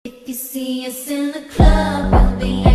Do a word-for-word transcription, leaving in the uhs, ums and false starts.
If you see us in the club, we'll be